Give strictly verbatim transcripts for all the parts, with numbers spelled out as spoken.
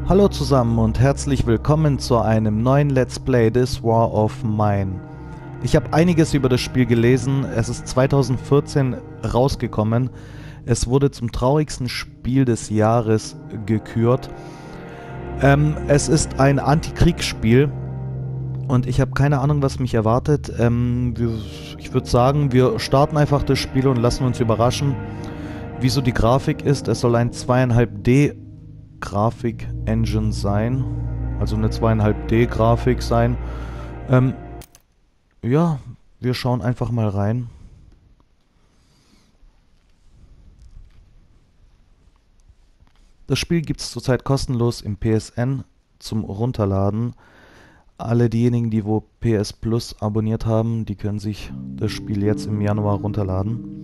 Hallo zusammen und herzlich willkommen zu einem neuen Let's Play This War of Mine. Ich habe einiges über das Spiel gelesen. Es ist zweitausendvierzehn rausgekommen. Es wurde zum traurigsten Spiel des Jahres gekürt. Ähm, es ist ein Antikriegsspiel und ich habe keine Ahnung, was mich erwartet. Ähm, wir, ich würde sagen, wir starten einfach das Spiel und lassen uns überraschen, wieso die Grafik ist. Es soll ein zwei Komma fünf D Grafik-Engine sein. Also eine zwei Komma fünf D Grafik sein. Ähm, ja, wir schauen einfach mal rein. Das Spiel gibt es zurzeit kostenlos im P S N zum Runterladen. Alle diejenigen, die wo P S Plus abonniert haben, die können sich das Spiel jetzt im Januar runterladen.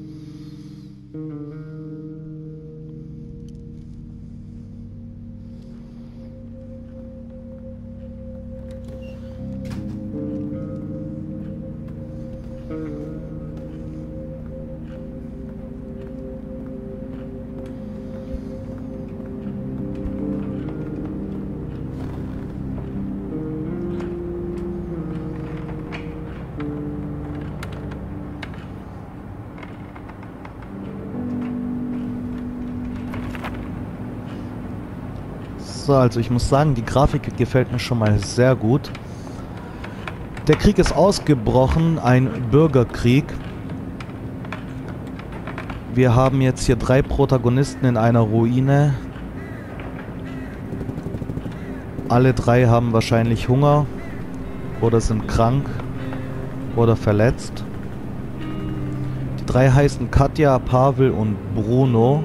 So, also ich muss sagen, die Grafik gefällt mir schon mal sehr gut. Der Krieg ist ausgebrochen, ein Bürgerkrieg. Wir haben jetzt hier drei Protagonisten in einer Ruine. Alle drei haben wahrscheinlich Hunger oder sind krank oder verletzt. Die drei heißen Katja, Pavel und Bruno.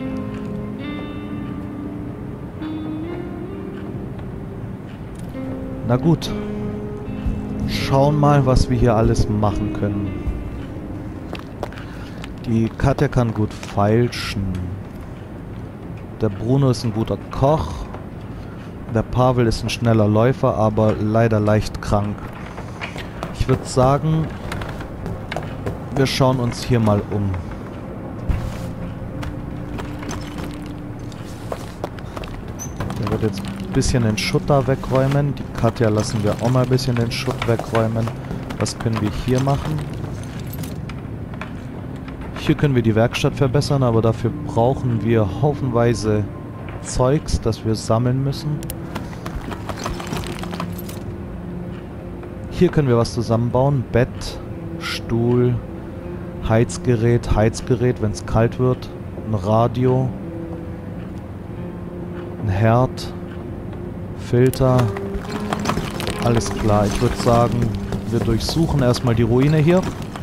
Na gut, schauen mal, was wir hier alles machen können. Die Katja kann gut feilschen. Der Bruno ist ein guter Koch. Der Pavel ist ein schneller Läufer, aber leider leicht krank. Ich würde sagen, wir schauen uns hier mal um. Der wird jetzt ein bisschen den Schutt da wegräumen. Die Katja lassen wir auch mal ein bisschen den Schutt wegräumen. Was können wir hier machen? Hier können wir die Werkstatt verbessern, aber dafür brauchen wir haufenweise Zeugs, das wir sammeln müssen. Hier können wir was zusammenbauen. Bett, Stuhl, Heizgerät, Heizgerät, wenn es kalt wird. Ein Radio, ein Herd, Filter. Alles klar. Ich würde sagen, wir durchsuchen erstmal die Ruine hier.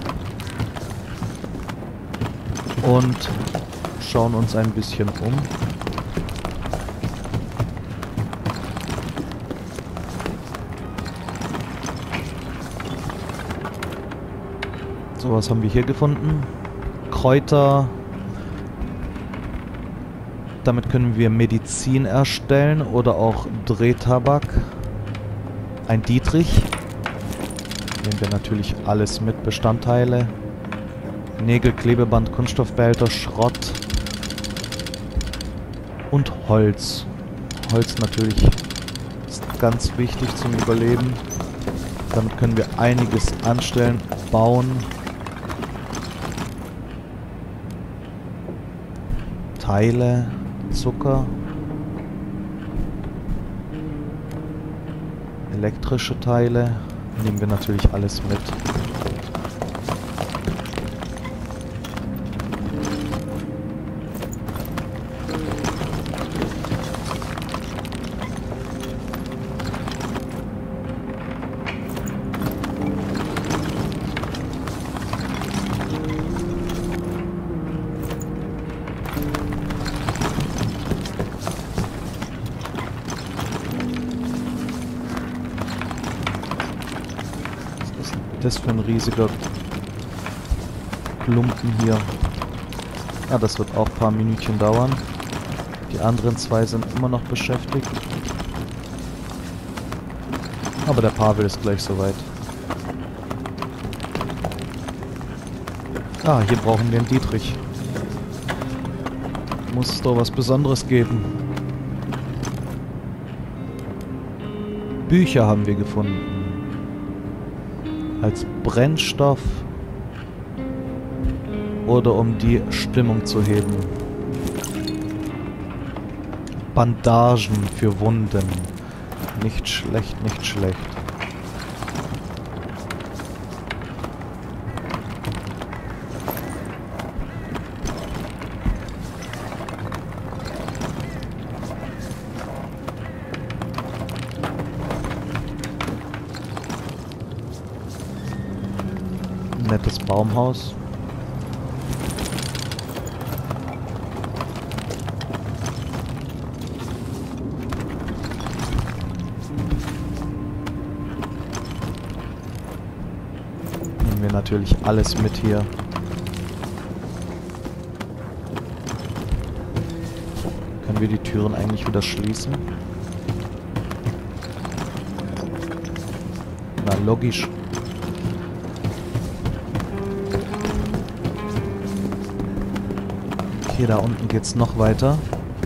Und schauen uns ein bisschen um. So, was haben wir hier gefunden? Kräuter. Damit können wir Medizin erstellen oder auch Drehtabak. Ein Dietrich. Nehmen wir natürlich alles mit. Bestandteile. Nägel, Klebeband, Kunststoffbehälter, Schrott. Und Holz. Holz natürlich ist ganz wichtig zum Überleben. Damit können wir einiges anstellen, bauen. Teile, Zucker. Elektrische Teile. Nehmen wir natürlich alles mit. Das für ein riesiger Klumpen hier. Ja, das wird auch ein paar Minütchen dauern. Die anderen zwei sind immer noch beschäftigt. Aber der Pavel ist gleich soweit. Ah, hier brauchen wir einen Dietrich. Muss es doch was Besonderes geben. Bücher haben wir gefunden. Als Brennstoff oder um die Stimmung zu heben. Bandagen für Wunden. Nicht schlecht, nicht schlecht. Nettes Baumhaus. Nehmen wir natürlich alles mit hier. Können wir die Türen eigentlich wieder schließen? Na, logisch. Okay, da unten geht's noch weiter.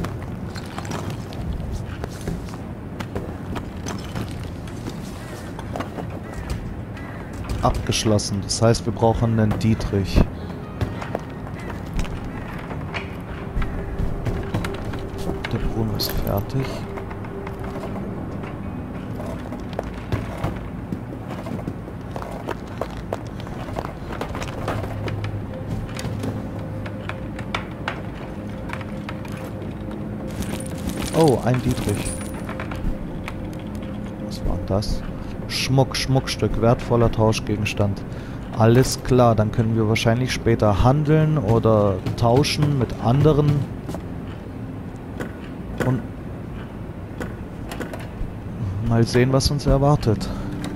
Abgeschlossen. Das heißt, wir brauchen einen Dietrich. Der Brunnen ist fertig. Oh, ein Dietrich. Was war das? Schmuck, Schmuckstück, wertvoller Tauschgegenstand. Alles klar, dann können wir wahrscheinlich später handeln oder tauschen mit anderen. Und mal sehen, was uns erwartet.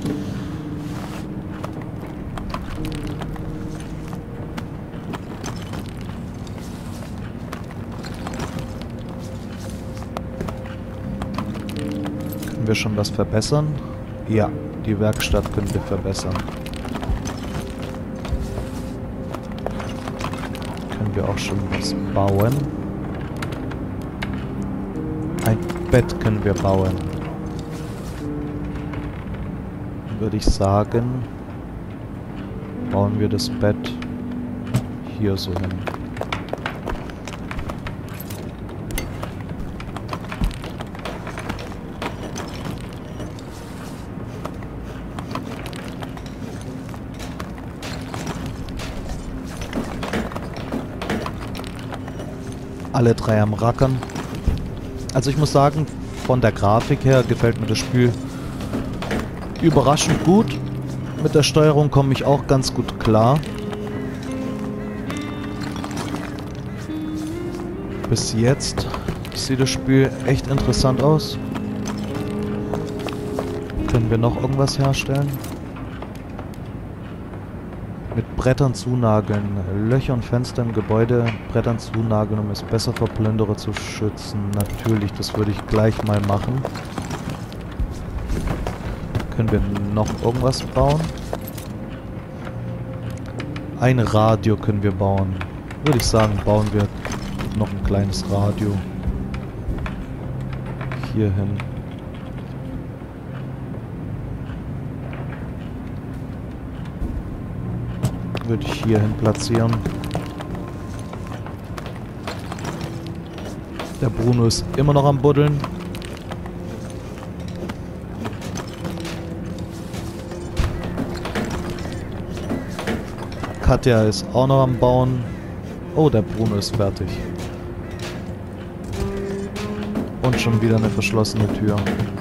Können wir schon was verbessern? Ja, die Werkstatt können wir verbessern. Können wir auch schon was bauen? Ein Bett können wir bauen. Würde ich sagen, bauen wir das Bett hier so hin. Alle drei am Rackern. Also ich muss sagen, von der Grafik her gefällt mir das Spiel überraschend gut. Mit der Steuerung komme ich auch ganz gut klar. Bis jetzt sieht das Spiel echt interessant aus. Können wir noch irgendwas herstellen? Mit Brettern zunageln. Löcher und Fenster im Gebäude Brettern zunageln, um es besser vor Plünderer zu schützen. Natürlich, das würde ich gleich mal machen. Können wir noch irgendwas bauen? Ein Radio können wir bauen. Würde ich sagen, bauen wir noch ein kleines Radio. Hier hin. Würde ich hier hin platzieren. Der Bruno ist immer noch am Buddeln. Katja ist auch noch am Bauen. Oh, der Bruno ist fertig. Und schon wieder eine verschlossene Tür.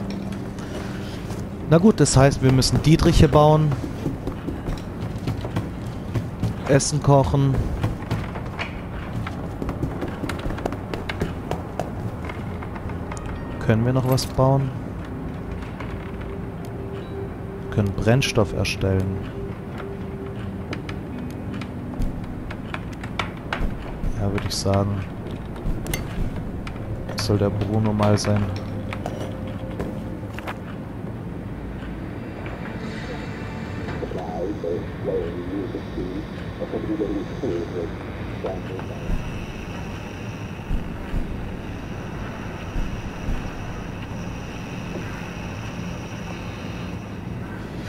Na gut, das heißt, wir müssen Dietriche bauen. Essen kochen. Können wir noch was bauen? Wir können Brennstoff erstellen. Ja, würde ich sagen. Soll der Bruno mal sein.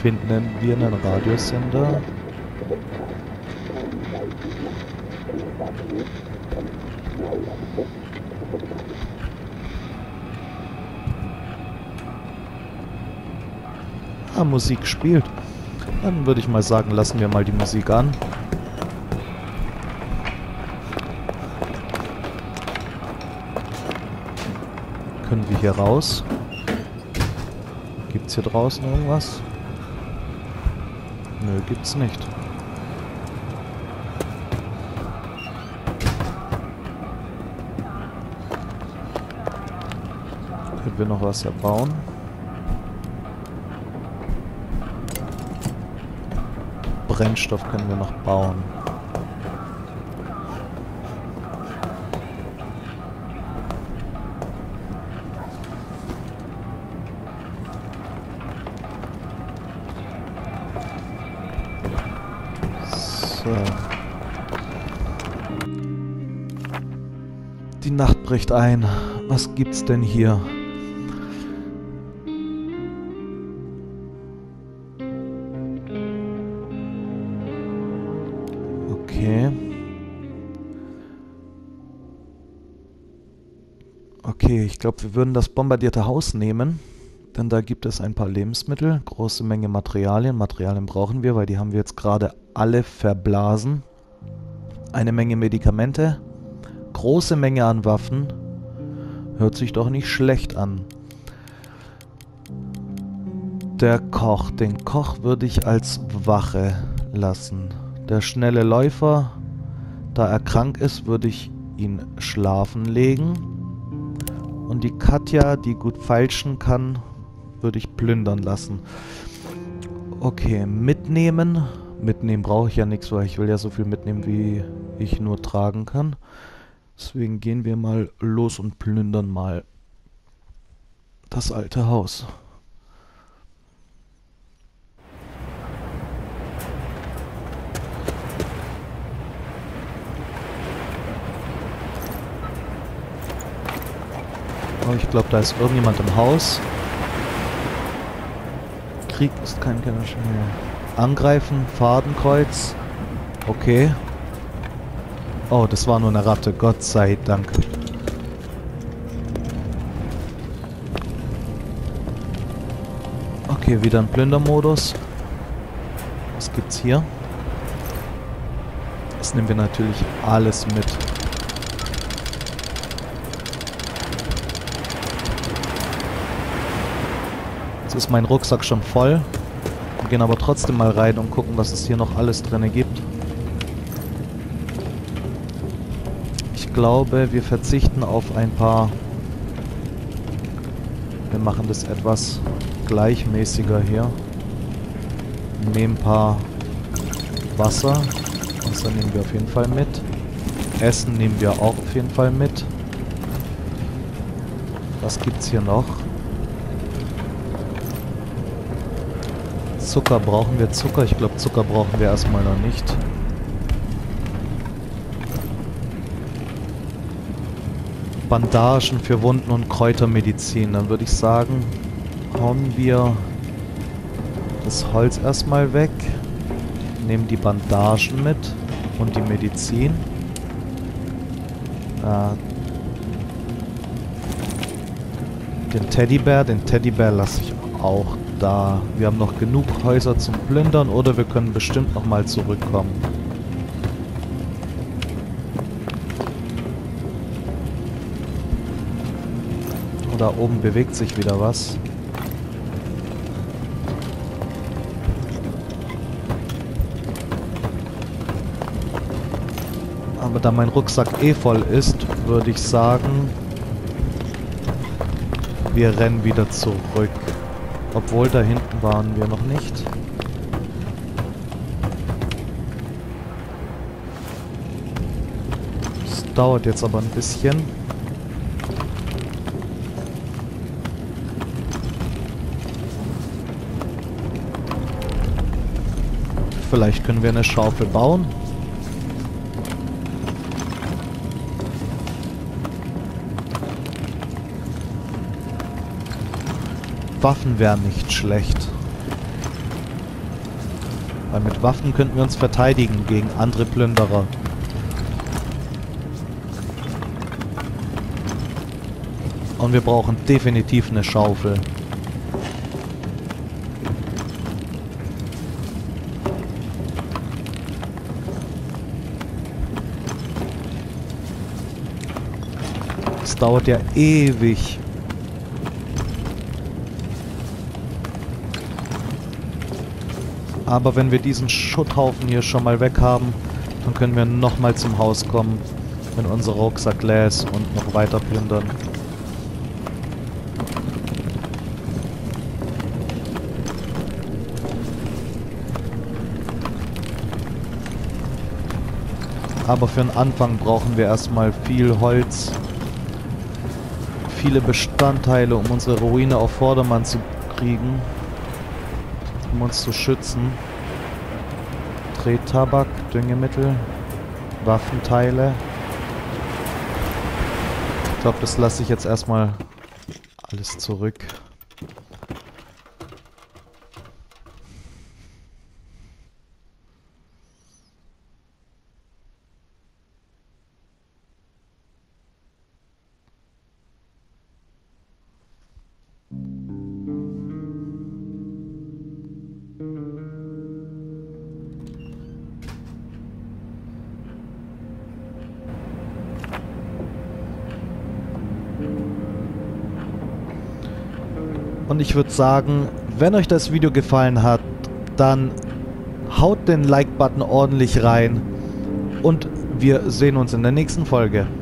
Finden wir einen Radiosender? Ah, Musik spielt. Dann würde ich mal sagen, lassen wir mal die Musik an. Können wir hier raus? Gibt's hier draußen irgendwas? Nö, gibt's nicht. Können wir noch was erbauen? Brennstoff können wir noch bauen. So. Die Nacht bricht ein. Was gibt's denn hier? Okay. Okay, ich glaube, wir würden das bombardierte Haus nehmen. Denn da gibt es ein paar Lebensmittel, große Menge Materialien. Materialien brauchen wir, weil die haben wir jetzt gerade alle verblasen. Eine Menge Medikamente, große Menge an Waffen. Hört sich doch nicht schlecht an. Der Koch, den Koch würde ich als Wache lassen. Der schnelle Läufer, da er krank ist, würde ich ihn schlafen legen. Und die Katja, die gut feilschen kann, würde ich plündern lassen. Okay, mitnehmen. Mitnehmen brauche ich ja nichts, weil ich will ja so viel mitnehmen, wie ich nur tragen kann. Deswegen gehen wir mal los und plündern mal das alte Haus. Oh, ich glaube, da ist irgendjemand im Haus. Krieg ist kein Kennerschein mehr. Angreifen, Fadenkreuz. Okay. Oh, das war nur eine Ratte. Gott sei Dank. Okay, wieder ein Plündermodus. Was gibt's hier? Das nehmen wir natürlich alles mit. Jetzt ist mein Rucksack schon voll. Wir gehen aber trotzdem mal rein und gucken, was es hier noch alles drin gibt. Ich glaube, wir verzichten auf ein paar... Wir machen das etwas gleichmäßiger hier. Nehmen ein paar Wasser. Wasser nehmen wir auf jeden Fall mit. Essen nehmen wir auch auf jeden Fall mit. Was gibt's hier noch? Zucker, brauchen wir Zucker? Ich glaube, Zucker brauchen wir erstmal noch nicht. Bandagen für Wunden und Kräutermedizin. Dann würde ich sagen, hauen wir das Holz erstmal weg. Nehmen die Bandagen mit und die Medizin. Äh, den Teddybär, den Teddybär lasse ich auch da. Wir haben noch genug Häuser zum Plündern oder wir können bestimmt nochmal zurückkommen. Oh, da oben bewegt sich wieder was. Aber da mein Rucksack eh voll ist, würde ich sagen, wir rennen wieder zurück. Obwohl, da hinten waren wir noch nicht. Es dauert jetzt aber ein bisschen. Vielleicht können wir eine Schaufel bauen. Waffen wären nicht schlecht. Weil mit Waffen könnten wir uns verteidigen gegen andere Plünderer. Und wir brauchen definitiv eine Schaufel. Das dauert ja ewig. Aber wenn wir diesen Schutthaufen hier schon mal weg haben, dann können wir nochmal zum Haus kommen, wenn unser Rucksack leer ist und noch weiter plündern. Aber für den Anfang brauchen wir erstmal viel Holz, viele Bestandteile, um unsere Ruine auf Vordermann zu kriegen, um uns zu schützen. Drehtabak, Düngemittel, Waffenteile. Ich glaube, das lasse ich jetzt erstmal alles zurück. Und ich würde sagen, wenn euch das Video gefallen hat, dann haut den Like-Button ordentlich rein und wir sehen uns in der nächsten Folge.